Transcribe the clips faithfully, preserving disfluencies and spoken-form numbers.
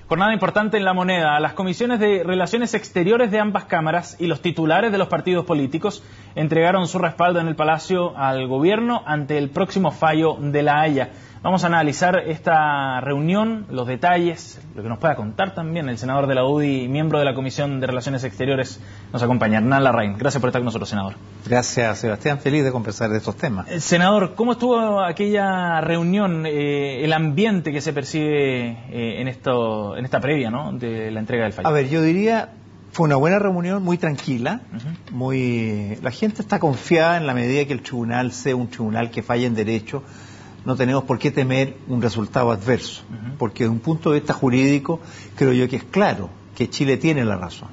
Jornada importante en La Moneda. Las comisiones de Relaciones Exteriores de ambas cámaras y los titulares de los partidos políticos entregaron su respaldo en el Palacio al gobierno ante el próximo fallo de La Haya. Vamos a analizar esta reunión, los detalles, lo que nos pueda contar también el senador de la U D I, miembro de la Comisión de Relaciones Exteriores, nos acompaña, Hernán Larraín. Gracias por estar con nosotros, senador. Gracias, Sebastián. Feliz de conversar de estos temas. Eh, senador, ¿cómo estuvo aquella reunión, eh, el ambiente que se percibe eh, en esto, en esta previa, ¿no?, de la entrega del fallo? A ver, yo diría, fue una buena reunión, muy tranquila, uh-huh. muy la gente está confiada en la medida que el tribunal sea un tribunal que falle en derecho. No tenemos por qué temer un resultado adverso, uh-huh. porque desde un punto de vista jurídico creo yo que es claro que Chile tiene la razón.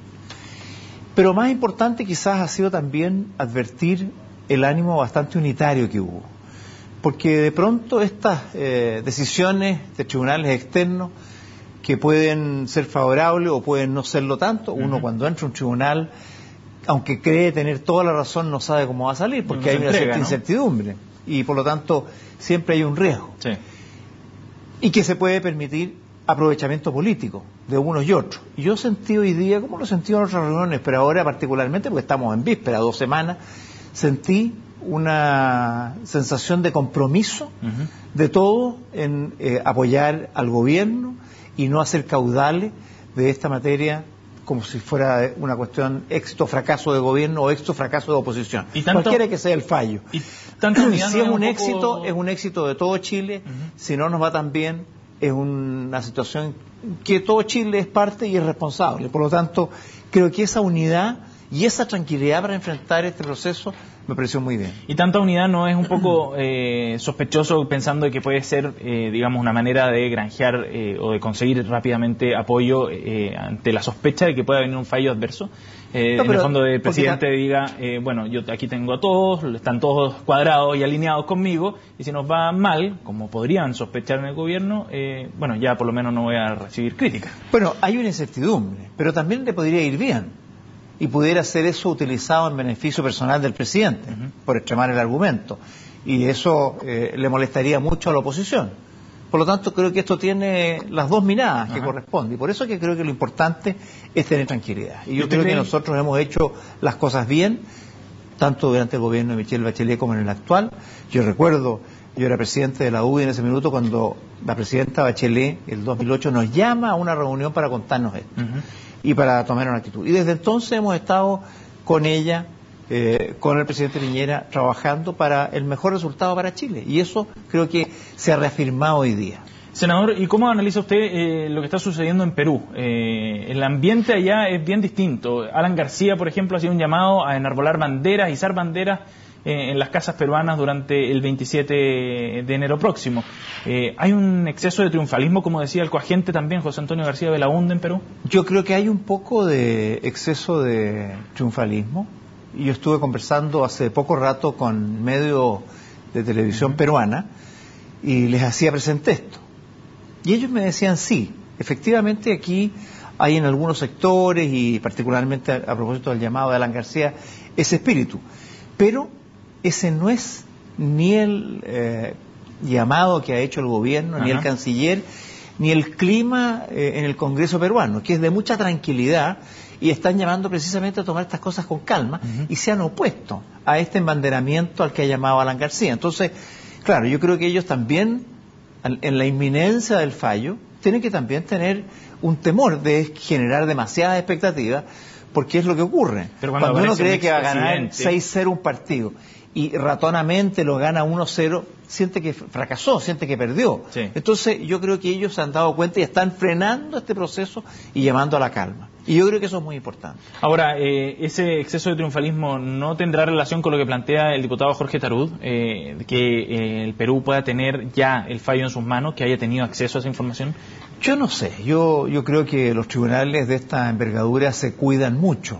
Pero más importante quizás ha sido también advertir el ánimo bastante unitario que hubo, porque de pronto estas eh, decisiones de tribunales externos que pueden ser favorables o pueden no serlo tanto, uh-huh. uno cuando entra a un tribunal, aunque cree tener toda la razón, no sabe cómo va a salir, porque hay una cierta incertidumbre. Y por lo tanto siempre hay un riesgo, sí. y que se puede permitir aprovechamiento político de unos y otros. Y yo sentí hoy día, como lo sentí en otras reuniones, pero ahora particularmente porque estamos en víspera, dos semanas, sentí una sensación de compromiso uh-huh. de todos en eh, apoyar al gobierno y no hacer caudales de esta materia como si fuera una cuestión éxito fracaso de gobierno o éxito fracaso de oposición, ¿Y tanto, cualquiera que sea el fallo. Y tanto si es un, un éxito, poco... es un éxito de todo Chile, uh-huh. si no nos va tan bien, es una situación que todo Chile es parte y es responsable. Por lo tanto, creo que esa unidad y esa tranquilidad para enfrentar este proceso me pareció muy bien. ¿Y tanta unidad no es un poco eh, sospechoso pensando de que puede ser, eh, digamos, una manera de granjear eh, o de conseguir rápidamente apoyo eh, ante la sospecha de que pueda venir un fallo adverso? Eh, no, pero, en el fondo el presidente porque... diga, eh, bueno, yo aquí tengo a todos, están todos cuadrados y alineados conmigo, y si nos va mal, como podrían sospechar en el gobierno, eh, bueno, ya por lo menos no voy a recibir críticas. Bueno, hay una incertidumbre, pero también le podría ir bien. Y pudiera ser eso utilizado en beneficio personal del presidente, uh-huh. por extremar el argumento. Y eso eh, le molestaría mucho a la oposición. Por lo tanto, creo que esto tiene las dos miradas uh-huh. que corresponden. Y por eso que creo que lo importante es tener tranquilidad. Y yo creo que nosotros hemos hecho las cosas bien, tanto durante el gobierno de Michelle Bachelet como en el actual. Yo recuerdo, yo era presidente de la U D I en ese minuto, cuando la presidenta Bachelet, el dos mil ocho, nos llama a una reunión para contarnos esto. Uh-huh. y para tomar una actitud. Y desde entonces hemos estado con ella, eh, con el presidente Piñera, trabajando para el mejor resultado para Chile. Y eso creo que se ha reafirmado hoy día. Senador, ¿y cómo analiza usted eh, lo que está sucediendo en Perú? Eh, el ambiente allá es bien distinto. Alan García, por ejemplo, ha sido un llamado a enarbolar banderas, izar banderas en las casas peruanas durante el veintisiete de enero próximo. Eh, ¿Hay un exceso de triunfalismo, como decía el coagente también, José Antonio García Belaúnde, en Perú? Yo creo que hay un poco de exceso de triunfalismo. Y yo estuve conversando hace poco rato con medios de televisión uh-huh. peruana y les hacía presente esto. Y ellos me decían, sí, efectivamente aquí hay en algunos sectores, y particularmente a, a propósito del llamado de Alan García, ese espíritu. Pero ese no es ni el eh, llamado que ha hecho el gobierno, Ajá. ni el canciller, ni el clima eh, en el Congreso peruano, que es de mucha tranquilidad, y están llamando precisamente a tomar estas cosas con calma, uh-huh. y se han opuesto a este embanderamiento al que ha llamado Alan García. Entonces, claro, yo creo que ellos también, en la inminencia del fallo, tienen que también tener un temor de generar demasiadas expectativas, porque es lo que ocurre. Pero cuando, cuando uno cree que va a ganar seis cero un partido y ratonamente lo gana uno cero, siente que fracasó, siente que perdió. Sí. Entonces yo creo que ellos se han dado cuenta y están frenando este proceso y llamando a la calma. Y yo creo que eso es muy importante. Ahora, eh, ese exceso de triunfalismo no tendrá relación con lo que plantea el diputado Jorge Tarud, eh, que eh, el Perú pueda tener ya el fallo en sus manos, que haya tenido acceso a esa información. Yo no sé, yo, yo creo que los tribunales de esta envergadura se cuidan mucho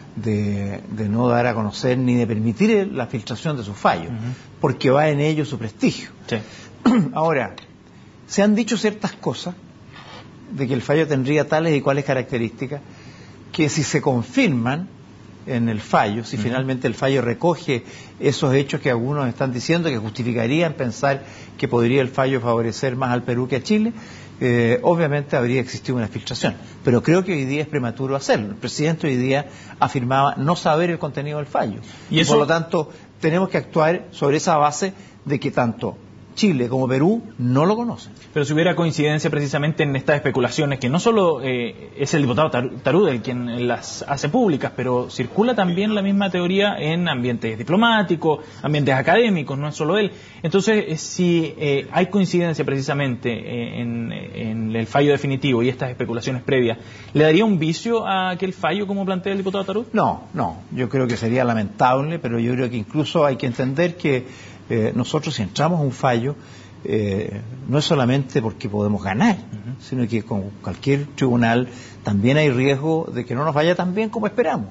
de, de no dar a conocer ni de permitir la filtración de sus fallos, uh-huh. porque va en ello su prestigio. Sí. Ahora, se han dicho ciertas cosas de que el fallo tendría tales y cuales características, que si se confirman en el fallo, si uh-huh. finalmente el fallo recoge esos hechos que algunos están diciendo que justificarían pensar que podría el fallo favorecer más al Perú que a Chile, eh, obviamente habría existido una filtración. Pero creo que hoy día es prematuro hacerlo. El presidente hoy día afirmaba no saber el contenido del fallo. Y, eso... y por lo tanto tenemos que actuar sobre esa base de que tanto Chile como Perú no lo conocen. Pero si hubiera coincidencia precisamente en estas especulaciones, que no solo eh, es el diputado Tarud el quien las hace públicas, pero circula también la misma teoría en ambientes diplomáticos, ambientes académicos, no es solo él. Entonces, eh, si eh, hay coincidencia precisamente eh, en, en el fallo definitivo y estas especulaciones previas, ¿le daría un vicio a aquel fallo como plantea el diputado Tarud? No, no, yo creo que sería lamentable, pero yo creo que incluso hay que entender que Eh, nosotros si entramos a un fallo eh, no es solamente porque podemos ganar, uh-huh. sino que con cualquier tribunal también hay riesgo de que no nos vaya tan bien como esperamos.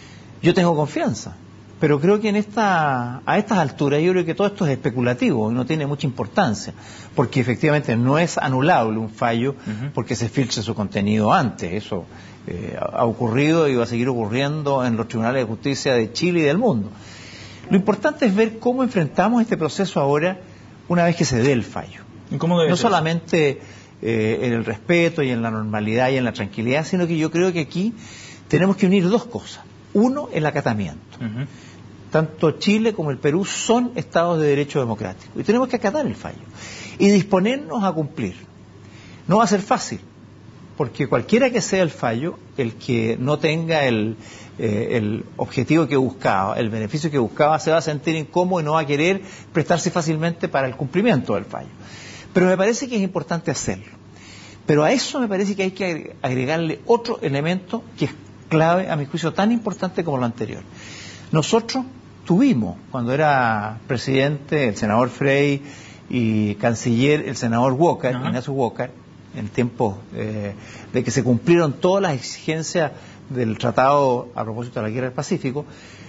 Yo tengo confianza, pero creo que en esta, a estas alturas yo creo que todo esto es especulativo y no tiene mucha importancia, porque efectivamente no es anulable un fallo uh-huh. porque se filtre su contenido antes. Eso eh, ha ocurrido y va a seguir ocurriendo en los tribunales de justicia de Chile y del mundo. Lo importante es ver cómo enfrentamos este proceso ahora una vez que se dé el fallo. ¿Y cómo debe no ser? solamente eh, en el respeto y en la normalidad y en la tranquilidad, sino que yo creo que aquí tenemos que unir dos cosas. Uno, el acatamiento. Uh-huh. Tanto Chile como el Perú son estados de derecho democrático y tenemos que acatar el fallo y disponernos a cumplir. No va a ser fácil, porque cualquiera que sea el fallo, el que no tenga el, eh, el objetivo que buscaba, el beneficio que buscaba, se va a sentir incómodo y no va a querer prestarse fácilmente para el cumplimiento del fallo. Pero me parece que es importante hacerlo. Pero a eso me parece que hay que agregarle otro elemento que es clave, a mi juicio, tan importante como lo anterior. Nosotros tuvimos, cuando era presidente el senador Frey y canciller el senador Walker, uh-huh. Ignacio Walker, en tiempos eh, de que se cumplieron todas las exigencias del tratado a propósito de la guerra del Pacífico,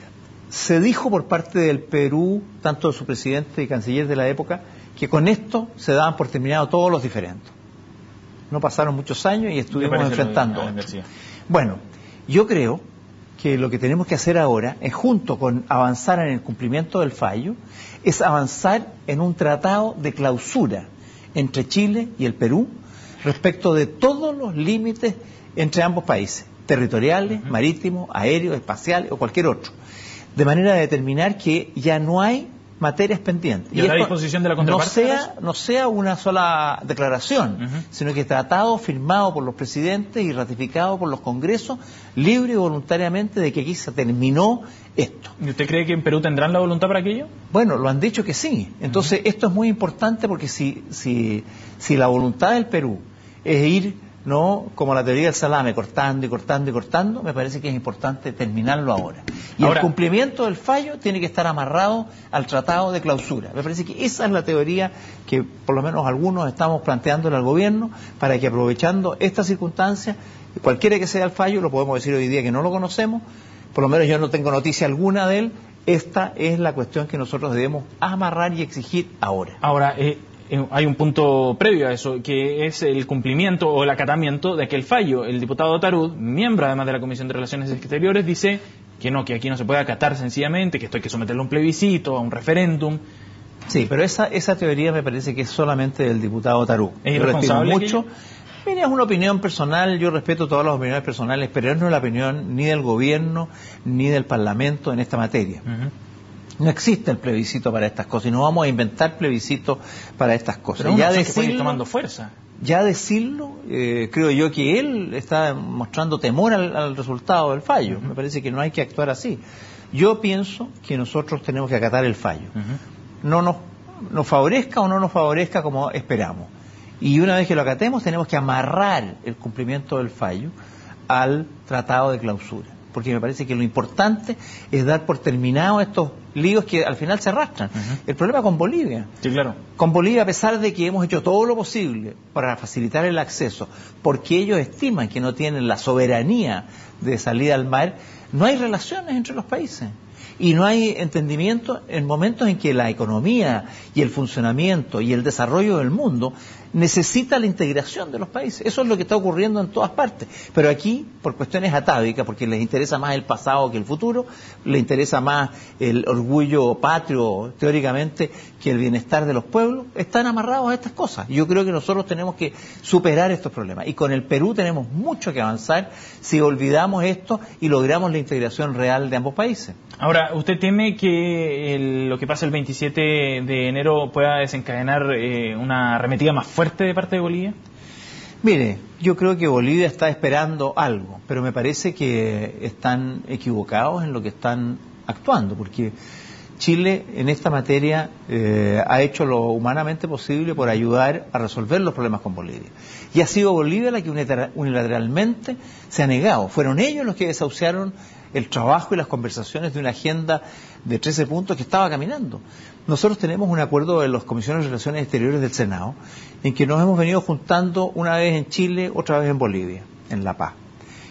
se dijo por parte del Perú, tanto su presidente y canciller de la época, que con esto se daban por terminado todos los diferendos. No pasaron muchos años y estuvimos enfrentando. Bueno, yo creo que lo que tenemos que hacer ahora es, junto con avanzar en el cumplimiento del fallo, es avanzar en un tratado de clausura entre Chile y el Perú respecto de todos los límites entre ambos países, territoriales, uh-huh. marítimos, aéreos, espaciales o cualquier otro, de manera de determinar que ya no hay materias pendientes. ¿Y, y la disposición de la contraparte? No sea, no sea una sola declaración, uh-huh. sino que tratado firmado por los presidentes y ratificado por los congresos, libre y voluntariamente, de que aquí se terminó esto. ¿Y usted cree que en Perú tendrán la voluntad para aquello? Bueno, lo han dicho que sí. Entonces, uh-huh. esto es muy importante, porque si, si, si la voluntad del Perú es ir, no como la teoría del salame, cortando y cortando y cortando, me parece que es importante terminarlo ahora. Y ahora, el cumplimiento del fallo tiene que estar amarrado al tratado de clausura. Me parece que esa es la teoría que por lo menos algunos estamos planteándole al gobierno, para que, aprovechando estas circunstancias, cualquiera que sea el fallo, lo podemos decir hoy día que no lo conocemos, por lo menos yo no tengo noticia alguna de él, esta es la cuestión que nosotros debemos amarrar y exigir ahora. Ahora, eh... hay un punto previo a eso, que es el cumplimiento o el acatamiento de aquel fallo. El diputado Tarud, miembro además de la Comisión de Relaciones Exteriores, dice que no, que aquí no se puede acatar sencillamente, que esto hay que someterlo a un plebiscito, a un referéndum. Sí, pero esa esa teoría me parece que es solamente del diputado Tarud. ¿Es irresponsable mucho? Mira, es una opinión personal, yo respeto todas las opiniones personales, pero no es la opinión ni del gobierno ni del Parlamento en esta materia. Uh-huh. No existe el plebiscito para estas cosas y no vamos a inventar plebiscitos para estas cosas. Pero ya decirlo, decirlo, que puede ir tomando fuerza. Ya decirlo, eh, creo yo que él está mostrando temor al, al resultado del fallo. Uh-huh. Me parece que no hay que actuar así. Yo pienso que nosotros tenemos que acatar el fallo. Uh-huh. No nos, nos favorezca o no nos favorezca como esperamos. Y una vez que lo acatemos, tenemos que amarrar el cumplimiento del fallo al tratado de clausura. Porque me parece que lo importante es dar por terminados estos líos que al final se arrastran. Uh-huh. El problema con Bolivia. Sí, claro. Con Bolivia, a pesar de que hemos hecho todo lo posible para facilitar el acceso, porque ellos estiman que no tienen la soberanía de salida al mar, no hay relaciones entre los países. Y no hay entendimiento en momentos en que la economía y el funcionamiento y el desarrollo del mundo necesita la integración de los países. Eso es lo que está ocurriendo en todas partes. Pero aquí, por cuestiones atávicas, porque les interesa más el pasado que el futuro, les interesa más el orgullo patrio, teóricamente, que el bienestar de los pueblos, están amarrados a estas cosas. Yo creo que nosotros tenemos que superar estos problemas. Y con el Perú tenemos mucho que avanzar si olvidamos esto y logramos la integración real de ambos países. Ahora, ¿usted teme que el, lo que pasa el veintisiete de enero pueda desencadenar eh, una arremetida más fuerte de parte de Bolivia? Mire, yo creo que Bolivia está esperando algo, pero me parece que están equivocados en lo que están actuando, porque Chile en esta materia eh, ha hecho lo humanamente posible por ayudar a resolver los problemas con Bolivia. Y ha sido Bolivia la que unilateralmente se ha negado. Fueron ellos los que desahuciaron el trabajo y las conversaciones de una agenda de trece puntos que estaba caminando. Nosotros tenemos un acuerdo de las Comisiones de Relaciones Exteriores del Senado en que nos hemos venido juntando una vez en Chile, otra vez en Bolivia, en La Paz.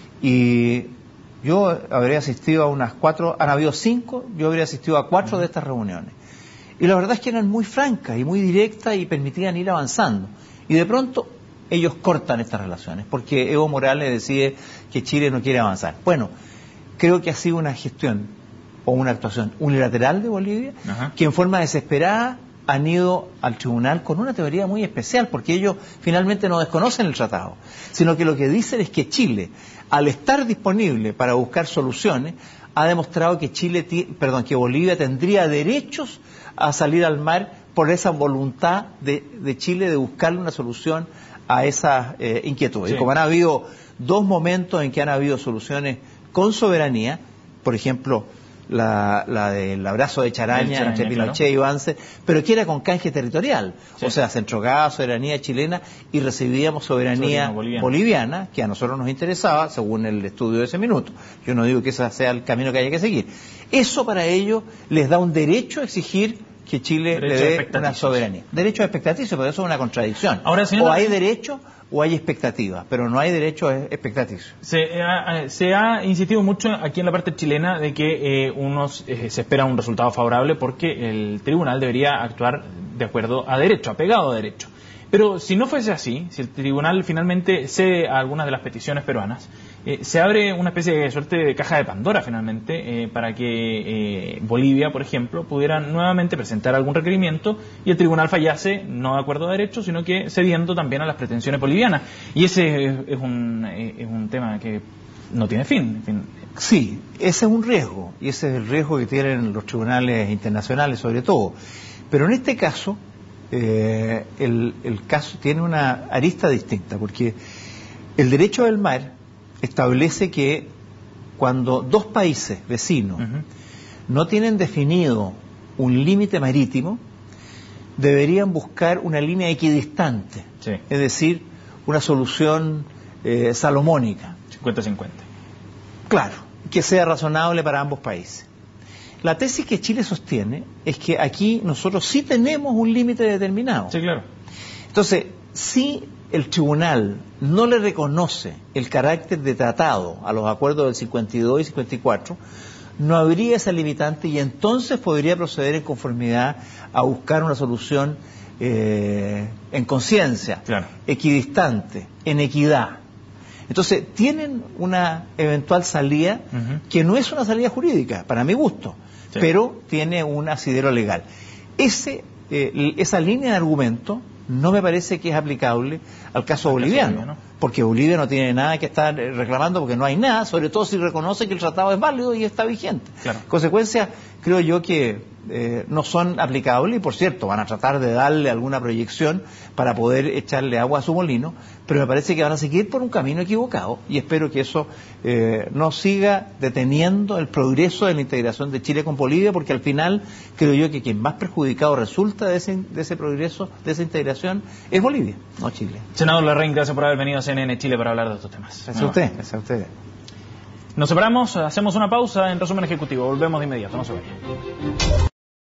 Y yo habría asistido a unas cuatro, han habido cinco, yo habría asistido a cuatro de estas reuniones. Y la verdad es que eran muy francas y muy directas y permitían ir avanzando. Y de pronto ellos cortan estas relaciones porque Evo Morales decide que Chile no quiere avanzar. Bueno, creo que ha sido una gestión o una actuación unilateral de Bolivia, Ajá. que en forma desesperada han ido al tribunal con una teoría muy especial, porque ellos finalmente no desconocen el tratado, sino que lo que dicen es que Chile, al estar disponible para buscar soluciones, ha demostrado que Chile, perdón, que Bolivia tendría derechos a salir al mar por esa voluntad de, de Chile de buscarle una solución a esas eh, inquietudes. Sí. Y como han habido dos momentos en que han habido soluciones con soberanía, por ejemplo, la, la del abrazo de Charaña, Charaña entre Pinochet claro. y Vance, pero que era con canje territorial, sí. o sea, se entregaba soberanía chilena y recibíamos soberanía boliviana. boliviana, que a nosotros nos interesaba, según el estudio de ese minuto. Yo no digo que ese sea el camino que haya que seguir. Eso para ellos les da un derecho a exigir que Chile derecho le dé una soberanía. Derecho a expectativas, pero eso es una contradicción. Ahora, señor, o hay derecho o hay expectativas, pero no hay derecho a expectativas. Se ha, se ha insistido mucho aquí en la parte chilena de que eh, unos eh, se espera un resultado favorable porque el tribunal debería actuar de acuerdo a derecho, apegado a derecho. Pero si no fuese así, si el tribunal finalmente cede a algunas de las peticiones peruanas, eh, se abre una especie de suerte de caja de Pandora finalmente eh, para que eh, Bolivia, por ejemplo, pudiera nuevamente presentar algún requerimiento y el tribunal fallase no de acuerdo a derecho, sino que cediendo también a las pretensiones bolivianas. Y ese es, es, un, es un tema que no tiene fin, en fin. Sí, ese es un riesgo, y ese es el riesgo que tienen los tribunales internacionales sobre todo. Pero en este caso, eh, el, el caso tiene una arista distinta, porque el derecho del mar establece que cuando dos países vecinos uh-huh. no tienen definido un límite marítimo, deberían buscar una línea equidistante, sí. es decir, una solución eh, salomónica. cincuenta cincuenta. Claro, que sea razonable para ambos países. La tesis que Chile sostiene es que aquí nosotros sí tenemos un límite determinado. Sí, claro. Entonces, si el tribunal no le reconoce el carácter de tratado a los acuerdos del cincuenta y dos y cincuenta y cuatro, no habría esa limitante y entonces podría proceder en conformidad a buscar una solución eh, en conciencia, claro. equidistante, en equidad. Entonces, tienen una eventual salida uh-huh. que no es una salida jurídica, para mi gusto, sí. pero tiene un asidero legal. Ese, eh, esa línea de argumento no me parece que es aplicable al caso al boliviano, caso, ¿no? porque Bolivia no tiene nada que estar reclamando porque no hay nada, sobre todo si reconoce que el tratado es válido y está vigente. Claro. Consecuencia, creo yo que eh, no son aplicables y, por cierto, van a tratar de darle alguna proyección para poder echarle agua a su molino, pero me parece que van a seguir por un camino equivocado y espero que eso eh, no siga deteniendo el progreso de la integración de Chile con Bolivia, porque al final creo yo que quien más perjudicado resulta de ese, de ese progreso, de esa integración, es Bolivia, no Chile. Senador Larraín, gracias por haber venido a C N N Chile para hablar de estos temas. Gracias a usted, gracias a usted. Nos separamos, hacemos una pausa en resumen ejecutivo, volvemos de inmediato, no se vayan.